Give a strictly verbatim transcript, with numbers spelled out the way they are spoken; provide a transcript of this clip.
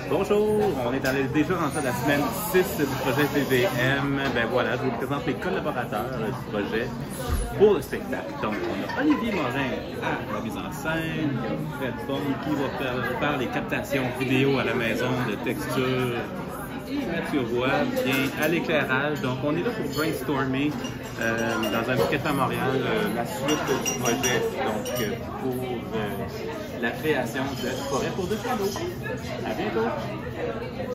Bonjour, on est allé déjà rentré à la semaine six du projet T V M. Ben voilà, je vous présente les collaborateurs du projet pour le spectacle. Donc, on a Olivier Morin à la mise en scène, il y a Fred Bon qui va faire, faire les captations vidéo à la maison de texture. Et Mathieu Roy vient à l'éclairage. Donc, on est là pour brainstormer euh, dans un petit café à Montréal euh, la suite du projet. Donc, euh, pour euh, la création de Forêt pour deux cadeaux. À bientôt!